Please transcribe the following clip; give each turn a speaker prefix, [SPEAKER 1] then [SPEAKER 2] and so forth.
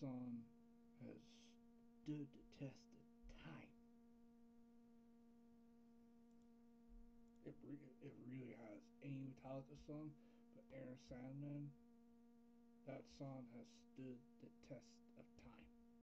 [SPEAKER 1] song has stood the test of time. It really has. Any Metallica song, but Aaron Sandman, that song has stood the test